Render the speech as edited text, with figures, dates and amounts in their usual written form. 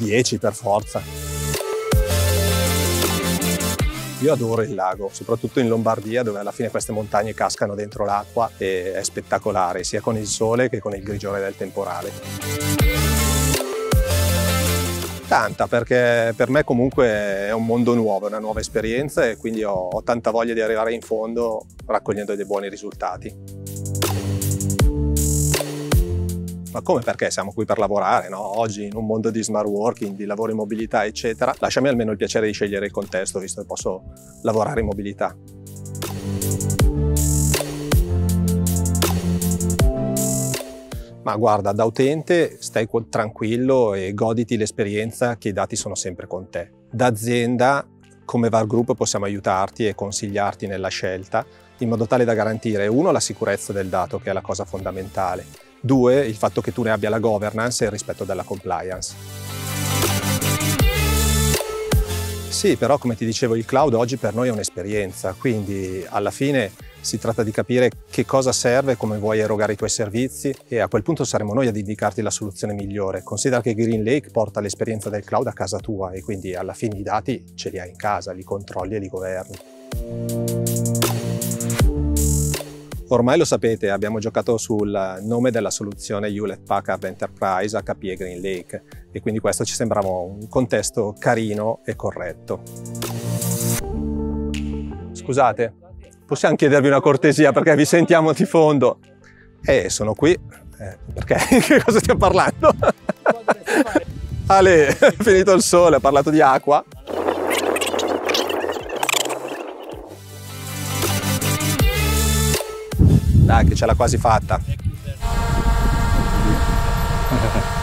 10 per forza. Io adoro il lago, soprattutto in Lombardia, dove alla fine queste montagne cascano dentro l'acqua e è spettacolare, sia con il sole che con il grigiore del temporale. Tanta, perché per me comunque è un mondo nuovo, è una nuova esperienza e quindi ho tanta voglia di arrivare in fondo raccogliendo dei buoni risultati. Ma come, perché siamo qui per lavorare, no? Oggi in un mondo di smart working, di lavoro in mobilità, eccetera, lasciami almeno il piacere di scegliere il contesto, visto che posso lavorare in mobilità. Ma guarda, da utente stai tranquillo e goditi l'esperienza che i dati sono sempre con te. Da azienda, come VAR Group, possiamo aiutarti e consigliarti nella scelta, in modo tale da garantire, uno, la sicurezza del dato, che è la cosa fondamentale, due, il fatto che tu ne abbia la governance e il rispetto della compliance. Sì, però come ti dicevo, il cloud oggi per noi è un'esperienza, quindi alla fine si tratta di capire che cosa serve, come vuoi erogare i tuoi servizi e a quel punto saremo noi ad indicarti la soluzione migliore. Considera che GreenLake porta l'esperienza del cloud a casa tua e quindi alla fine i dati ce li hai in casa, li controlli e li governi. Ormai lo sapete, abbiamo giocato sul nome della soluzione Hewlett Packard Enterprise HPE GreenLake e quindi questo ci sembrava un contesto carino e corretto. Scusate, possiamo chiedervi una cortesia perché vi sentiamo di fondo? Sono qui, perché? Che cosa stiamo parlando? Ale, è finito il sole, ha parlato di acqua. Dai, che ce l'ha quasi fatta.